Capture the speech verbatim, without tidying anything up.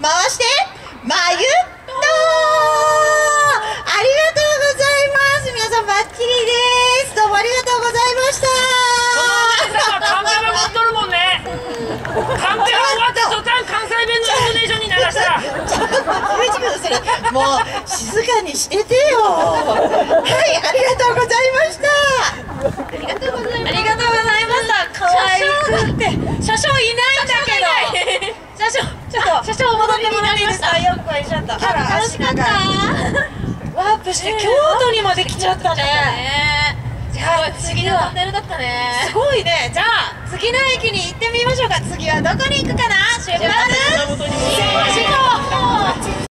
回してまゆっとありがとうございます。皆さんバッチリです。どうもありがとうございました。 カンペが持っとるもんね。カンペが終わった途端関西弁のイントネーションにならした。 ちょっと待ってください。もう静かにしててよ。はい、ありがとうございました。ありがとうございました。ありがとうございました。可愛くって車掌いないんだけど。車掌ちょっと車掌戻ってもらっていいですか。よっこいしょっと。あら楽しかった。ワープして京都にまで来ちゃったね。じゃあ次のトンネルだったね。すごいね。じゃあ次の駅に行ってみましょうか。次はどこに行くかな。出発。